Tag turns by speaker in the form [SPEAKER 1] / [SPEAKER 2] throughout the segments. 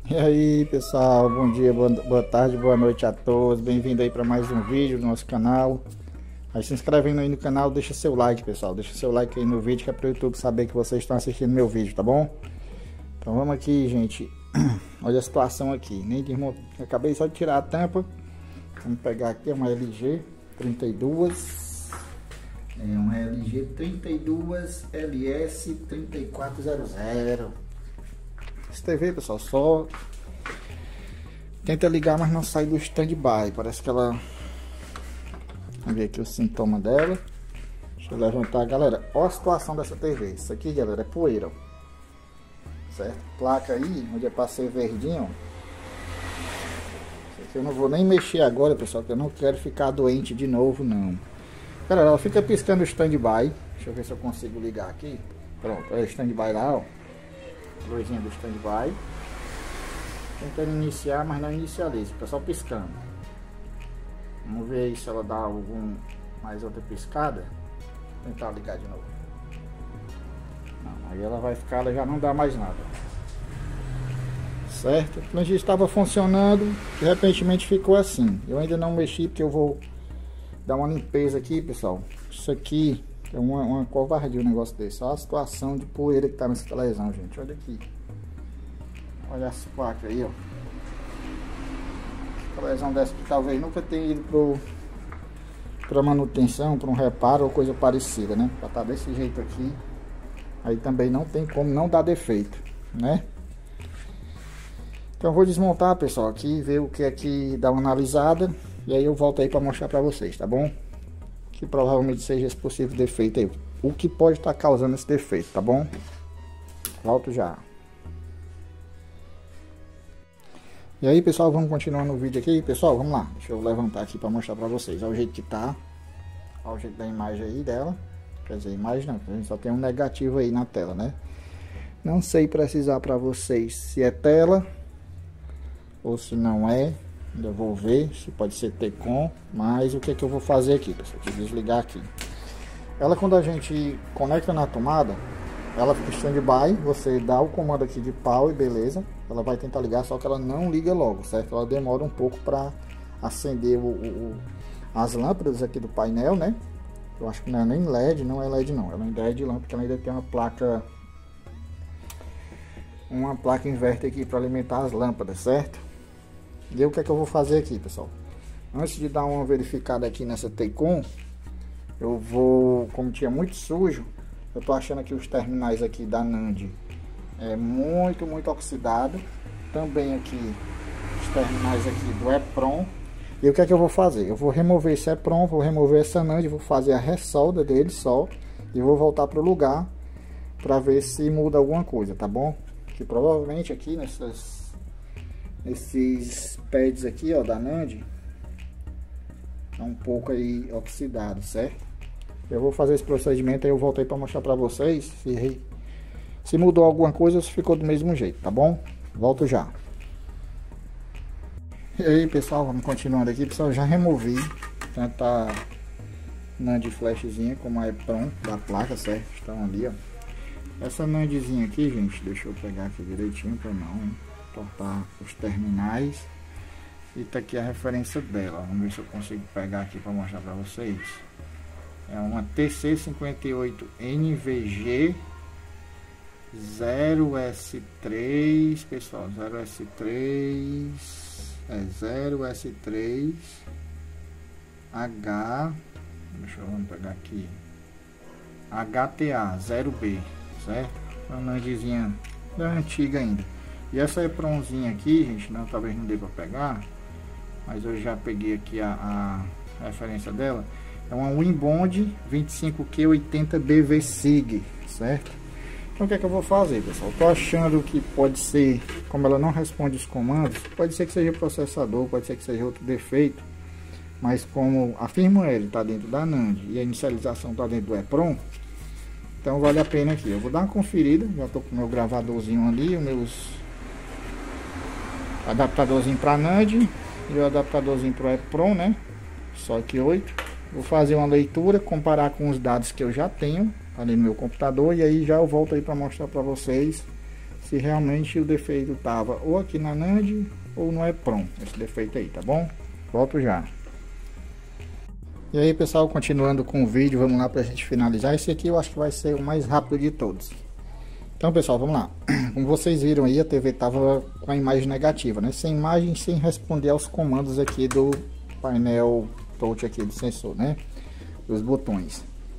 [SPEAKER 1] E aí pessoal, bom dia, boa tarde, boa noite a todos. Bem-vindo aí para mais um vídeo do nosso canal. Aí se inscrevendo aí no canal, deixa seu like, pessoal. Deixa seu like aí no vídeo, que é para o YouTube saber que vocês estão assistindo meu vídeo, tá bom? Então vamos aqui, gente. Olha a situação aqui. Nem desmontou. Acabei só de tirar a tampa. Vamos pegar aqui uma LG 32. É uma LG 32 LS 3400. Essa TV, pessoal, só tenta ligar, mas não sai do standby. Parece que ela... Vamos ver aqui o sintoma dela. Deixa eu levantar, galera. Olha a situação dessa TV. Isso aqui, galera, é poeira, certo? Placa aí, onde eu passei verdinho, ó. Isso aqui eu não vou nem mexer agora, pessoal, porque eu não quero ficar doente de novo, não. Galera, ela fica piscando o standby. Deixa eu ver se eu consigo ligar aqui. Pronto, olha o standby lá, ó. Luzinha do standby. Tentando iniciar, mas não inicializa. Fica só piscando. Vamos ver aí se ela dá mais outra piscada. Vou tentar ligar de novo. Não, aí ela vai ficar, ela já não dá mais nada. Certo? A gente estava funcionando, de repente ficou assim. Eu ainda não mexi porque eu vou dar uma limpeza aqui, pessoal. Isso aqui é uma covardia, um negócio desse. Olha a situação de poeira que tá nessa televisão, gente. Olha aqui. Olha as placas aí, ó. Televisão dessa que talvez nunca tenha ido pra manutenção, para um reparo ou coisa parecida, né? Pra tá desse jeito aqui. Aí também não tem como não dar defeito, né? Então eu vou desmontar, pessoal, aqui, ver o que é que dá uma analisada. E aí eu volto aí para mostrar para vocês, tá bom? Que provavelmente seja esse possível defeito aí. O que pode estar causando esse defeito, tá bom? Volto já. E aí, pessoal, vamos continuar no vídeo aqui. Pessoal, vamos lá. Deixa eu levantar aqui para mostrar para vocês. Olha o jeito que tá. Olha o jeito da imagem aí dela. Quer dizer, imagem não, a gente só tem um negativo aí na tela, né? Não sei precisar para vocês se é tela ou se não é. Ainda vou ver se pode ser T-Com, mas o que é que eu vou fazer aqui, pessoal? Vou desligar aqui. Ela, quando a gente conecta na tomada, ela fica em standby. Você dá o comando aqui de pau e beleza. Ela vai tentar ligar, só que ela não liga logo, certo? Ela demora um pouco para acender as lâmpadas aqui do painel, né? Eu acho que não é nem LED, não é LED não. Ela ainda é de lâmpada, porque ela ainda tem uma placa inverter aqui para alimentar as lâmpadas, certo? E o que é que eu vou fazer aqui, pessoal? Antes de dar uma verificada aqui nessa T-Com, eu vou, como tinha muito sujo, eu tô achando aqui os terminais aqui da NAND é muito oxidado. Também aqui os terminais aqui do EPROM. E o que é que eu vou fazer? Eu vou remover esse EPROM, vou remover essa NAND, vou fazer a ressolda dele só e vou voltar para o lugar para ver se muda alguma coisa, tá bom? Que provavelmente aqui esses pads aqui, ó, da NAND tá um pouco aí oxidado, certo? Eu vou fazer esse procedimento aí, eu voltei para mostrar para vocês se mudou alguma coisa ou se ficou do mesmo jeito, tá bom? Volto já. E aí, pessoal, vamos continuando aqui, pessoal. Já removi tanto a NAND flashzinha como a EPROM da placa, certo? Estão ali, ó. Essa NANDzinha aqui, gente, deixa eu pegar aqui direitinho para não cortar os terminais. E tá aqui a referência dela. Vamos ver se eu consigo pegar aqui para mostrar para vocês. É uma TC58NVG 0S3, pessoal, 0S3 0S3 H, vamos pegar aqui, HTA 0B, certo? Uma NANDzinha da antiga ainda. E essa EPROMzinha aqui, gente, não, talvez não dê para pegar, mas eu já peguei aqui a referência dela. É uma Winbond 25Q80BV-SIG, certo? Então o que é que eu vou fazer, pessoal? Eu tô achando que pode ser, como ela não responde os comandos, pode ser que seja processador, pode ser que seja outro defeito, mas como a firmware está dentro da NAND e a inicialização está dentro do EPROM, então vale a pena aqui. Eu vou dar uma conferida, já tô com o meu gravadorzinho ali, os meus adaptadorzinho para NAND e o adaptadorzinho para o EPROM, né? Só que 8. Vou fazer uma leitura, comparar com os dados que eu já tenho ali no meu computador, e aí já eu volto aí para mostrar para vocês se realmente o defeito estava ou aqui na NAND ou no EEPROM, esse defeito aí, tá bom? Volto já. E aí pessoal, continuando com o vídeo, vamos lá pra gente finalizar. Esse aqui eu acho que vai ser o mais rápido de todos. Então pessoal, vamos lá. Como vocês viram aí, a TV tava com a imagem negativa, né? Sem imagem, sem responder aos comandos aqui do painel touch aqui do sensor, né? Dos botões.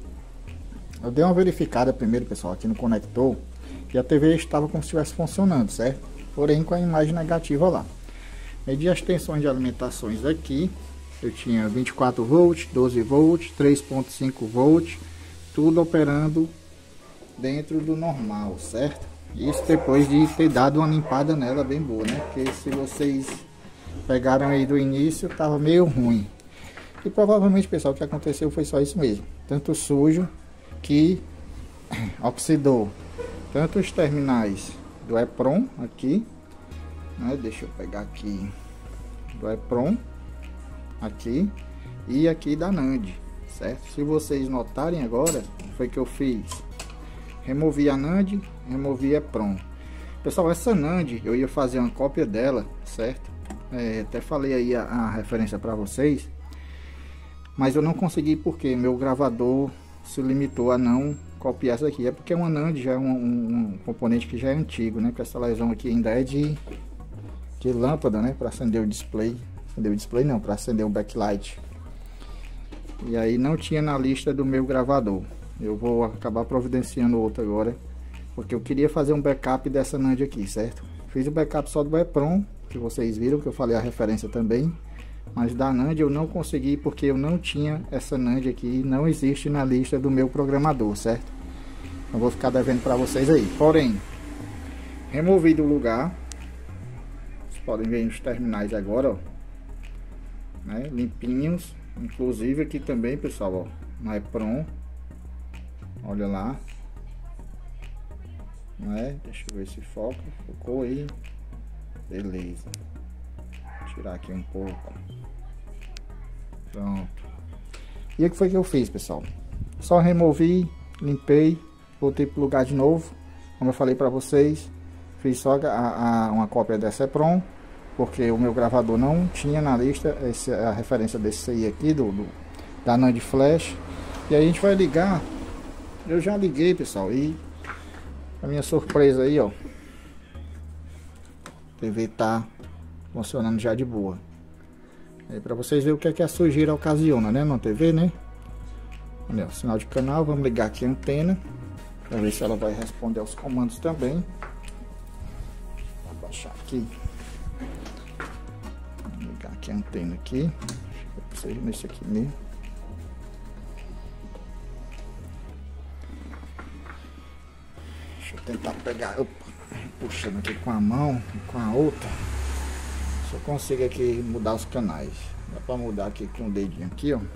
[SPEAKER 1] Eu dei uma verificada primeiro, pessoal, aqui no conector, e a TV estava como se estivesse funcionando, certo? Porém com a imagem negativa lá. Medi as tensões de alimentações aqui. Eu tinha 24 volts, 12 volts, 3.5 volts, tudo operando dentro do normal, certo? Isso depois de ter dado uma limpada nela bem boa, né? Porque se vocês pegaram aí do início, tava meio ruim. E provavelmente, pessoal, o que aconteceu foi só isso mesmo. Tanto sujo que oxidou tanto os terminais do EEPROM aqui, né? Deixa eu pegar aqui do EEPROM aqui e aqui da NAND, certo? Se vocês notarem agora, foi que eu fiz, removi a NAND, removi a EEPROM. Pessoal, essa NAND eu ia fazer uma cópia dela, certo? Até falei aí a referência para vocês, mas eu não consegui porque meu gravador se limitou a não copiar essa aqui. É porque uma NAND já é um componente que já é antigo, né? Porque essa televisão aqui ainda é de lâmpada, né? Para acender o display. Acender o display não, para acender o backlight. E aí não tinha na lista do meu gravador. Eu vou acabar providenciando outra agora, porque eu queria fazer um backup dessa NAND aqui, certo? Fiz o backup só do EEPROM, que vocês viram, que eu falei a referência também. Mas da NAND eu não consegui porque eu não tinha essa NAND aqui, não existe na lista do meu programador, certo? Eu vou ficar devendo para vocês aí. Porém, removi do lugar. Vocês podem ver os terminais agora, ó, né? Limpinhos. Inclusive aqui também, pessoal, ó, no EEPROM. Olha lá. Né? Deixa eu ver se foca. Focou aí. Beleza. Vou tirar aqui um pouco. Pronto. E o que foi que eu fiz, pessoal? Só removi, limpei, voltei pro lugar de novo. Como eu falei para vocês, fiz só uma cópia dessa EEPROM, porque o meu gravador não tinha na lista a referência desse aí aqui da NAND flash. E aí a gente vai ligar. Eu já liguei, pessoal, e a minha surpresa aí, ó, a TV tá funcionando já de boa. Aí para vocês verem o que é que a sujeira ocasiona, né, na TV, né? Olha, o sinal de canal. Vamos ligar aqui a antena para ver se ela vai responder aos comandos também. Vou abaixar aqui. Vamos ligar aqui a antena aqui. Deixa eu ver pra vocês nesse aqui mesmo. Deixa eu tentar pegar, puxando aqui com a mão e com a outra. Se eu consigo aqui mudar os canais. Dá para mudar aqui com o dedinho aqui, ó.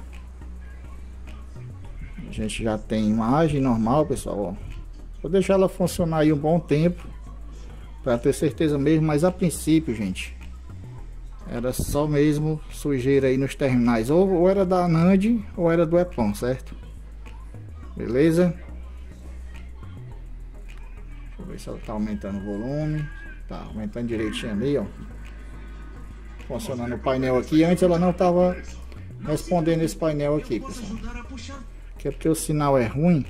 [SPEAKER 1] A gente já tem imagem normal, pessoal, ó. Vou deixar ela funcionar aí um bom tempo para ter certeza mesmo, mas a princípio, gente, era só mesmo sujeira aí nos terminais, ou era da NAND ou era do EEPROM, certo? Beleza? Deixa eu ver se ela tá aumentando o volume. Tá aumentando direitinho ali, ó. Funcionando o painel aqui. Antes ela não estava respondendo esse painel aqui, pessoal. Que é porque o sinal é ruim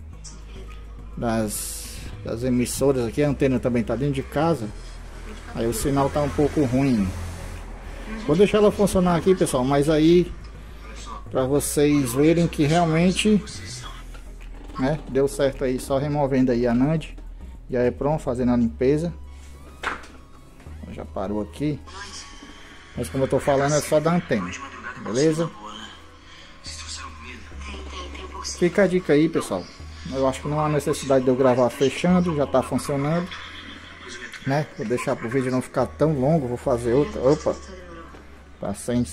[SPEAKER 1] das emissoras aqui. A antena também está dentro de casa. Aí o sinal tá um pouco ruim. Vou deixar ela funcionar aqui, pessoal, mas aí para vocês verem que realmente, né, deu certo aí, só removendo aí a NAND e a EEPROM, fazendo a limpeza. Já parou aqui. Mas como eu tô falando, é só da antena, beleza? Fica a dica aí, pessoal. Eu acho que não há necessidade de eu gravar fechando, já tá funcionando, né? Vou deixar pro vídeo não ficar tão longo, vou fazer outra. Opa, tá sem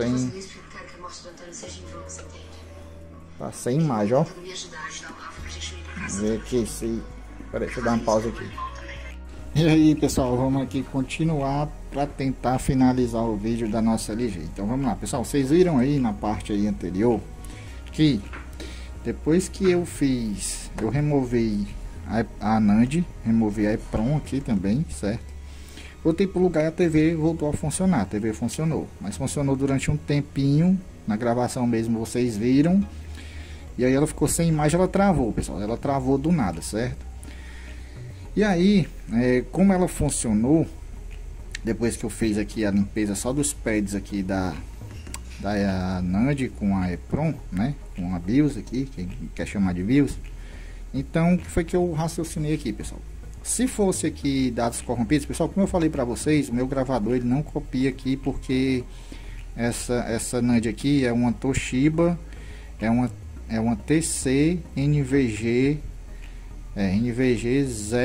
[SPEAKER 1] imagem, ó. Vamos ver aqui se... Peraí, deixa eu dar uma pausa aqui. E aí, pessoal, vamos aqui continuar para tentar finalizar o vídeo da nossa LG. Então vamos lá, pessoal. Vocês viram aí na parte aí anterior que depois que eu removei a NAND, removi a EPROM aqui também, certo? Voltei para o lugar e a TV voltou a funcionar. A TV funcionou, mas funcionou durante um tempinho. Na gravação mesmo vocês viram. E aí ela ficou sem imagem, ela travou, pessoal. Ela travou do nada, certo? E aí, como ela funcionou, depois que eu fiz aqui a limpeza só dos pads aqui da NAND com a EPROM, né? Com a BIOS aqui, quem quer chamar de BIOS. Então, o que foi que eu raciocinei aqui, pessoal? Se fosse aqui dados corrompidos, pessoal, como eu falei para vocês, o meu gravador ele não copia aqui porque essa NAND aqui é uma Toshiba, é uma TC NVG NVG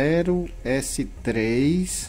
[SPEAKER 1] 0S3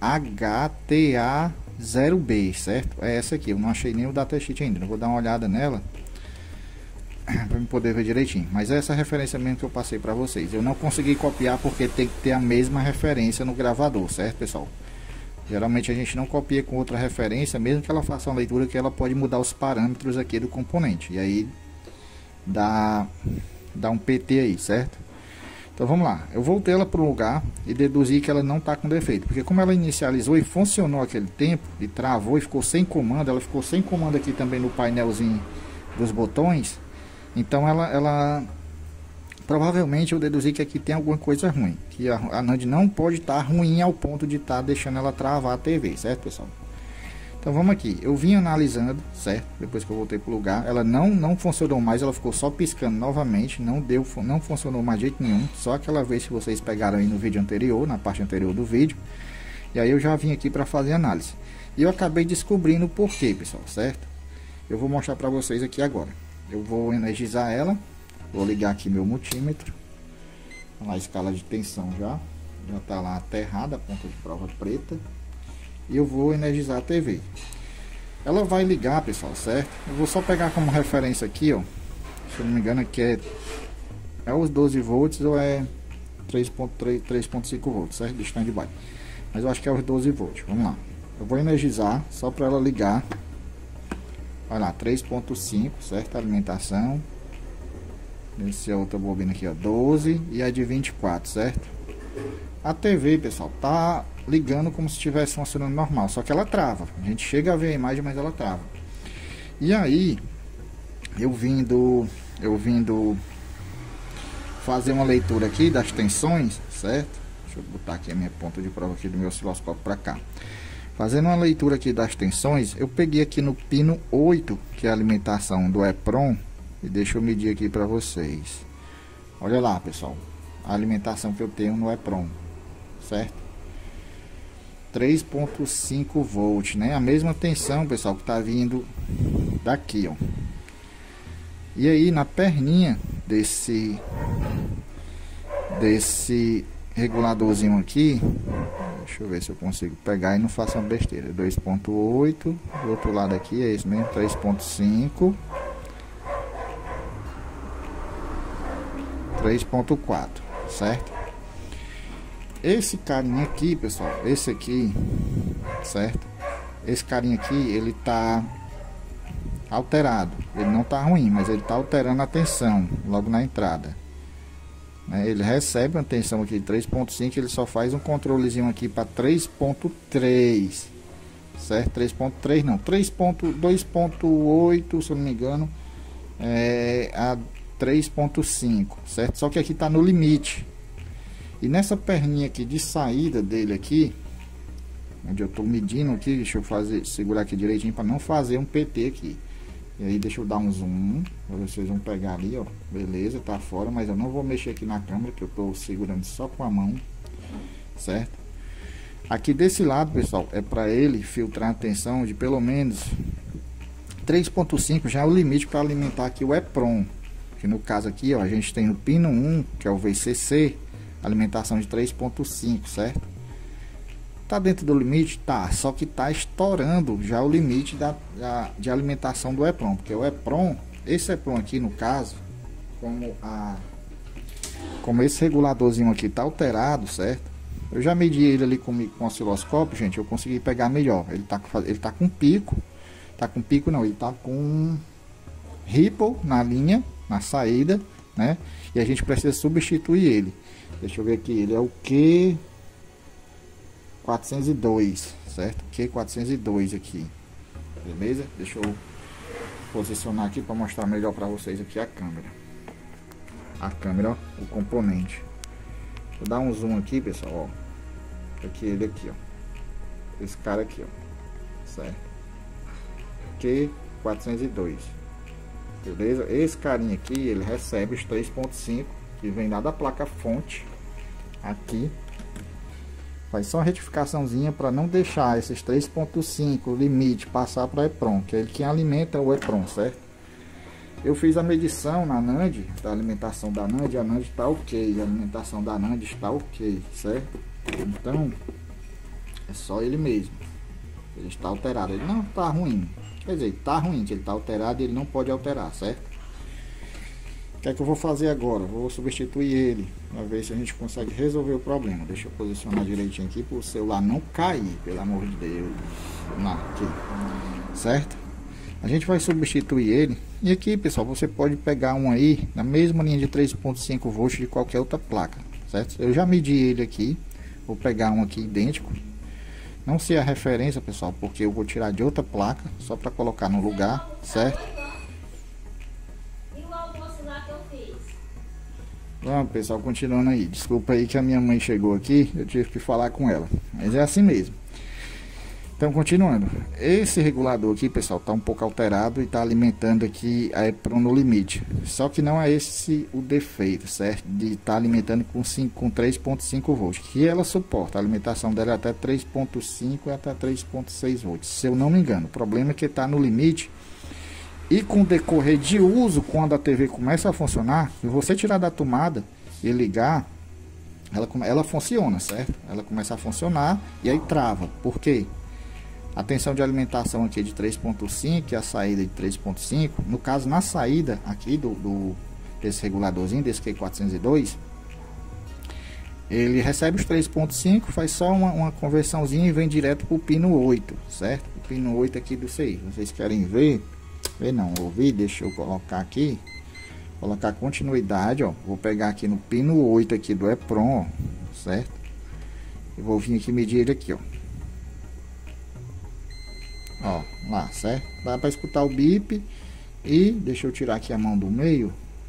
[SPEAKER 1] HTA0B, certo? É essa aqui, eu não achei nem o datasheet ainda, não vou dar uma olhada nela para me poder ver direitinho, mas essa é a referência mesmo que eu passei para vocês. Eu não consegui copiar porque tem que ter a mesma referência no gravador, certo, pessoal? Geralmente a gente não copia com outra referência, mesmo que ela faça uma leitura, que ela pode mudar os parâmetros aqui do componente, e aí dá um PT aí, certo? Então vamos lá, eu voltei ela para o lugar e deduzi que ela não está com defeito, porque como ela inicializou e funcionou aquele tempo, e travou e ficou sem comando, ela ficou sem comando aqui também no painelzinho dos botões. Então ela provavelmente eu deduzi que aqui tem alguma coisa ruim, que a NAND não pode estar ruim ao ponto de estar deixando ela travar a TV, certo, pessoal? Então vamos aqui, eu vim analisando, certo? Depois que eu voltei para o lugar, ela não funcionou mais, ela ficou só piscando novamente, não funcionou mais de jeito nenhum, só aquela vez que vocês pegaram aí no vídeo anterior, na parte anterior do vídeo. E aí eu já vim aqui para fazer análise. E eu acabei descobrindo o porquê, pessoal, certo? Eu vou mostrar para vocês aqui agora. Eu vou energizar ela, vou ligar aqui meu multímetro, a escala de tensão já está lá aterrada, a ponta de prova preta, e eu vou energizar a TV. Ela vai ligar, pessoal, certo? Eu vou só pegar como referência aqui, ó, se eu não me engano aqui é os 12 volts ou é 3.5 volts, certo? De standby, mas eu acho que é os 12 volts. Vamos lá, eu vou energizar só para ela ligar. Olha lá, 3.5, certo? Alimentação. Esse é outra bobina aqui, ó, 12 e a de 24, certo? A TV, pessoal, tá ligando como se estivesse funcionando normal, só que ela trava. A gente chega a ver a imagem, mas ela trava. E aí, eu vindo fazer uma leitura aqui das tensões, certo? Deixa eu botar aqui a minha ponta de prova aqui do meu osciloscópio para cá. Fazendo uma leitura aqui das tensões, eu peguei aqui no pino 8, que é a alimentação do EPROM, e deixa eu medir aqui para vocês. Olha lá, pessoal, a alimentação que eu tenho no EPROM, certo? 3.5 volts, né? A mesma tensão, pessoal, que está vindo daqui, ó. E aí, na perninha desse reguladorzinho aqui, deixa eu ver se eu consigo pegar e não faço uma besteira. 2.8, do outro lado aqui é isso mesmo, 3.5, 3.4, certo? Esse carinha aqui, pessoal, esse aqui, certo? Esse carinha aqui, ele tá alterado, ele não tá ruim, mas ele tá alterando a tensão logo na entrada. Ele recebe uma tensão aqui de 3.5, ele só faz um controlezinho aqui para 3.3, certo? 3.3 não, 2.8, se eu não me engano, a 3.5, certo? Só que aqui está no limite. E nessa perninha aqui de saída dele aqui, onde eu estou medindo aqui, deixa eu segurar aqui direitinho para não fazer um PT aqui. E aí deixa eu dar um zoom, para vocês vão pegar ali, ó, beleza, tá fora, mas eu não vou mexer aqui na câmera, que eu tô segurando só com a mão, certo? Aqui desse lado, pessoal, é para ele filtrar a tensão de pelo menos 3.5, já é o limite para alimentar aqui o EPROM, que no caso aqui, ó, a gente tem no pino 1, que é o VCC, alimentação de 3.5, certo? Tá dentro do limite? Tá, só que tá estourando já o limite de alimentação do EPROM, porque o EPROM, esse EPROM aqui no caso, como esse reguladorzinho aqui tá alterado, certo? Eu já medi ele ali com o osciloscópio, gente, eu consegui pegar melhor. Ele tá com pico, não, ele tá com ripple na linha, na saída, né? E a gente precisa substituir ele. Deixa eu ver aqui, ele é o Q402, certo? Q402 aqui, beleza? Deixa eu posicionar aqui para mostrar melhor para vocês aqui a câmera. A câmera, ó, o componente. Vou dar um zoom aqui, pessoal, ó. Aqui ele aqui, ó. Esse cara aqui, ó. Certo? Q402. Beleza? Esse carinha aqui, ele recebe os 3.5 que vem lá da placa fonte. Aqui. Faz só uma retificaçãozinha para não deixar esses 3.5 limite passar para EPROM, que é ele que alimenta o EPROM, certo? Eu fiz a medição na NAND, da alimentação da NAND, a NAND está ok, a alimentação da NAND está ok, certo? Então, é só ele mesmo. Ele está alterado, ele não está ruim. Quer dizer, está ruim, que ele está alterado e ele não pode alterar, certo? O que é que eu vou fazer agora? Vou substituir ele, para ver se a gente consegue resolver o problema. Deixa eu posicionar direitinho aqui, para o celular não cair, pelo amor de Deus. Vamos lá, aqui. Certo? A gente vai substituir ele. E aqui, pessoal, você pode pegar um aí, na mesma linha de 3.5 volts de qualquer outra placa, certo? Eu já medi ele aqui. Vou pegar um aqui idêntico. Não sei a referência, pessoal, porque eu vou tirar de outra placa, só para colocar no lugar, certo? Vamos, pessoal, continuando aí. Desculpa aí que a minha mãe chegou aqui, eu tive que falar com ela. Mas é assim mesmo. Então, continuando. Esse regulador aqui, pessoal, tá um pouco alterado e tá alimentando aqui a EPROM no limite. Só que não é esse o defeito, certo? De estar alimentando com 3.5 volts. Que ela suporta. A alimentação dela é até 3.5 e até 3.6 volts. Se eu não me engano. O problema é que tá no limite. E com o decorrer de uso, quando a TV começa a funcionar, se você tirar da tomada e ligar, ela funciona, certo? Ela começa a funcionar e aí trava. Por quê? A tensão de alimentação aqui é de 3.5 e a saída de 3.5. No caso, na saída aqui desse reguladorzinho, desse Q402, ele recebe os 3.5, faz só uma conversãozinha e vem direto para o pino 8, certo? O pino 8 aqui do CI. Vocês querem ver? Ver não, ouvir, deixa eu colocar aqui. Colocar continuidade, ó. Vou pegar aqui no pino 8 aqui do EPROM, ó, certo? Eu vou vir aqui medir ele aqui, ó. Ó, lá, certo? Dá para escutar o bip. E deixa eu tirar aqui a mão do meio.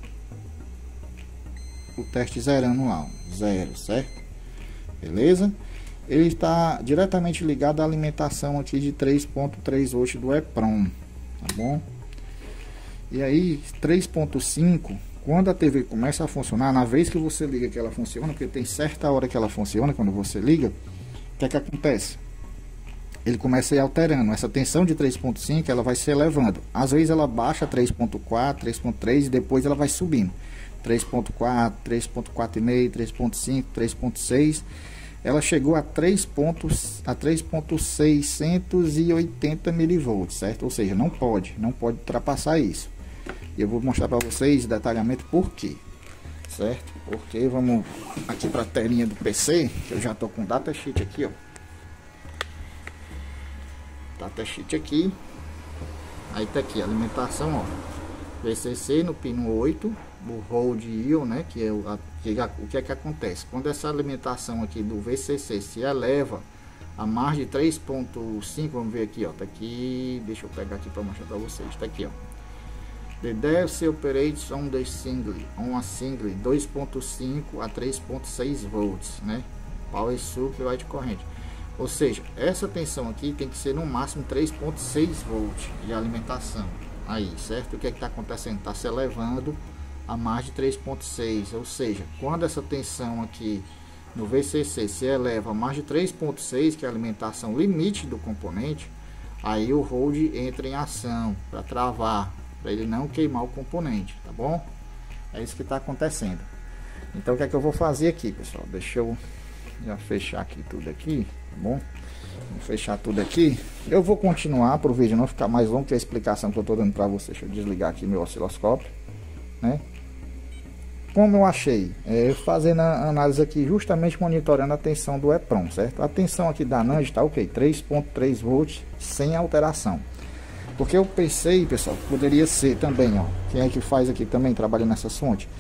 [SPEAKER 1] O teste zerando lá, ó, 0, certo? Beleza? Ele está diretamente ligado à alimentação aqui de 3.3 volts do EPROM, tá bom? E aí, 3.5, quando a TV começa a funcionar, na vez que você liga que ela funciona, porque tem certa hora que ela funciona, quando você liga, o que é que acontece? Ele começa a ir alterando, essa tensão de 3.5 ela vai se elevando, às vezes ela baixa 3.4, 3.3 e depois ela vai subindo, 3.4, 3.4,5, 3.5, 3.6, ela chegou a 3.680 mV, certo? Ou seja, não pode ultrapassar isso. E eu vou mostrar para vocês detalhamento por quê, certo? Porque vamos aqui para a telinha do PC, que eu já estou com o datasheet aqui, ó. Datasheet aqui. Aí tá aqui, alimentação, ó. VCC no pino 8, o hold ion, né? Que é o que é que acontece? Quando essa alimentação aqui do VCC se eleva a mais de 3.5, vamos ver aqui, ó. Tá aqui, deixa eu pegar aqui para mostrar para vocês. Tá aqui, ó. The DFC operates on a single 2.5 a 3.6 volts, né? Power supply wide current. Ou seja, essa tensão aqui tem que ser no máximo 3.6 volts de alimentação. Aí, certo? O que é que está acontecendo? Está se elevando a mais de 3.6. Ou seja, quando essa tensão aqui no VCC se eleva a mais de 3.6, que é a alimentação limite do componente, aí o hold entra em ação para travar, para ele não queimar o componente, tá bom? É isso que está acontecendo. Então o que é que eu vou fazer aqui, pessoal? Deixa eu já fechar aqui tudo aqui, tá bom? Vou fechar tudo aqui. Eu vou continuar para o vídeo não ficar mais longo que a explicação que eu estou dando para vocês. Deixa eu desligar aqui meu osciloscópio, né? Como eu achei, fazendo a análise aqui, justamente monitorando a tensão do EPROM, certo? A tensão aqui da NAND está ok, 3.3 volts sem alteração. Porque eu pensei, pessoal, poderia ser também, ó, quem é que faz aqui também, trabalha nessa fonte,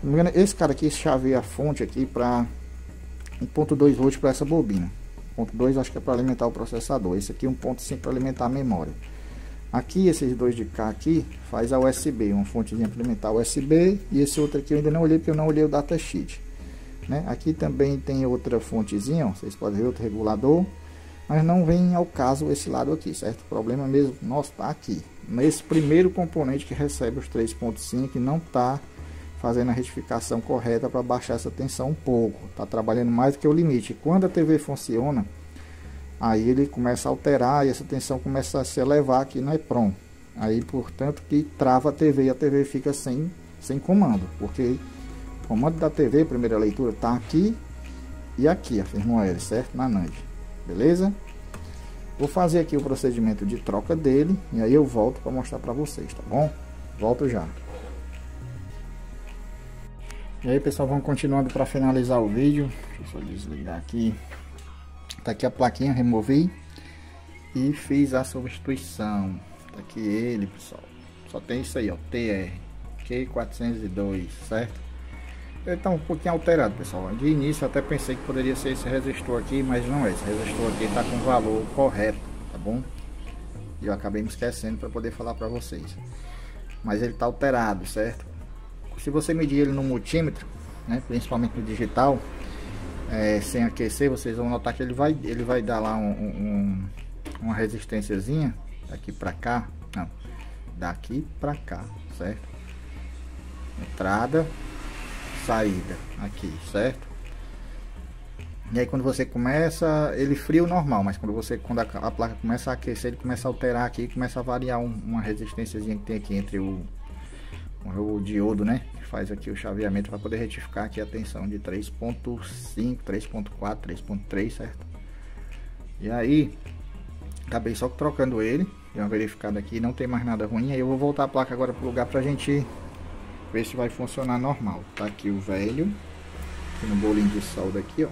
[SPEAKER 1] não me engano, esse cara aqui chaveia a fonte aqui para 1.2 volts para essa bobina. 1.2 acho que é para alimentar o processador. Esse aqui 1.5 para alimentar a memória. Aqui esses dois de cá aqui faz a USB, uma fontezinha para alimentar USB, e esse outro aqui eu ainda não olhei porque eu não olhei o datasheet, né? Aqui também tem outra fontezinha, ó, vocês podem ver outro regulador, mas não vem ao caso esse lado aqui, certo? O problema mesmo nosso tá aqui, nesse primeiro componente que recebe os 3.5, que não tá fazendo a retificação correta para baixar essa tensão um pouco, tá trabalhando mais do que o limite. Quando a TV funciona, aí ele começa a alterar e essa tensão começa a se elevar aqui no EPROM. Aí, portanto, que trava a TV e a TV fica sem comando, porque o comando da TV, primeira leitura, tá aqui e aqui, a firmware, certo? Na NAND, beleza? Vou fazer aqui o procedimento de troca dele e aí eu volto para mostrar para vocês, tá bom? Volto já. E aí, pessoal, vamos continuando para finalizar o vídeo. Deixa eu só desligar aqui. Tá aqui a plaquinha, removi e fiz a substituição. Tá aqui ele, pessoal. Só tem isso aí, ó, TR Q402, certo? Ele tá um pouquinho alterado, pessoal. De início eu até pensei que poderia ser esse resistor aqui, mas não é. Esse resistor aqui tá com o valor correto, tá bom? E eu acabei me esquecendo para poder falar para vocês. Mas ele tá alterado, certo? Se você medir ele no multímetro, né, principalmente no digital, sem aquecer, vocês vão notar que ele vai dar lá uma resistênciazinha daqui para cá, não, daqui para cá, certo? Entrada, saída aqui, certo? E aí quando você começa, ele frio normal, mas quando a placa começa a aquecer, ele começa a alterar aqui, começa a variar uma resistênciazinha que tem aqui entre o diodo, né, que faz aqui o chaveamento para poder retificar aqui a tensão de 3.5, 3.4, 3.3, certo? E aí acabei só trocando ele, dei uma verificada aqui, não tem mais nada ruim. Aí eu vou voltar a placa agora pro lugar pra gente ver se vai funcionar normal. Tá aqui o velho, aqui no bolinho de solda aqui, ó.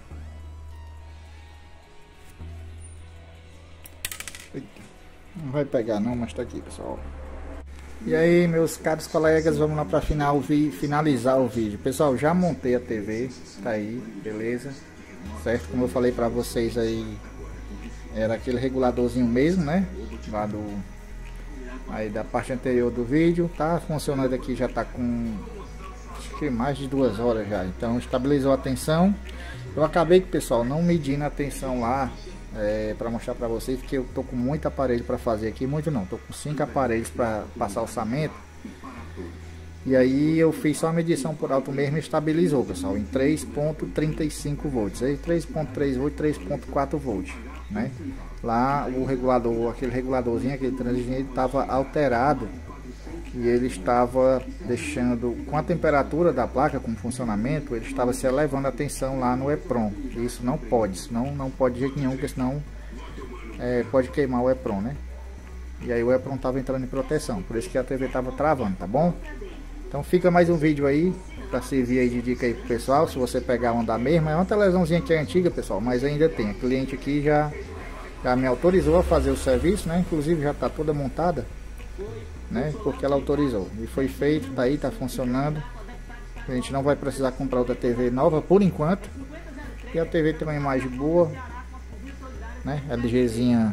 [SPEAKER 1] Eita, não vai pegar não, mas tá aqui, pessoal. E aí, meus caros colegas, vamos lá para finalizar o vídeo. Pessoal, já montei a TV, tá aí, beleza, certo? Como eu falei para vocês aí, era aquele reguladorzinho mesmo, né, lá da parte anterior do vídeo. Tá funcionando aqui, já tá com acho que mais de 2 horas já. Então estabilizou a tensão. Eu acabei, pessoal, não medindo a tensão lá, para mostrar para vocês que eu tô com muito aparelho para fazer aqui, muito não, tô com 5 aparelhos para passar orçamento. E aí eu fiz só a medição por alto mesmo e estabilizou, pessoal, em 3.35 volts, aí 3.3 volts, 3.4 volts, né? Lá o regulador, aquele reguladorzinho, aquele transizinho, ele estava alterado e ele estava deixando, com a temperatura da placa, com o funcionamento, ele estava se elevando a tensão lá no EPROM. Isso não pode, não pode de jeito nenhum, porque senão pode queimar o EPROM, né? E aí o EPROM estava entrando em proteção, por isso que a TV estava travando, tá bom? Então fica mais um vídeo aí, para servir aí de dica aí pro pessoal, se você pegar uma da mesma. É uma televisãozinha que é antiga, pessoal, mas ainda tem. A cliente aqui já me autorizou a fazer o serviço, né? Inclusive já está toda montada, né, porque ela autorizou e foi feito, tá aí, tá funcionando. A gente não vai precisar comprar outra TV nova por enquanto, e a TV tem uma imagem boa, né, LGzinha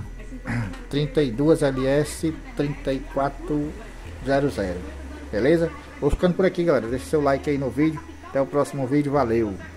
[SPEAKER 1] 32LS 3400, beleza? Vou ficando por aqui, galera. Deixa seu like aí no vídeo, até o próximo vídeo, valeu!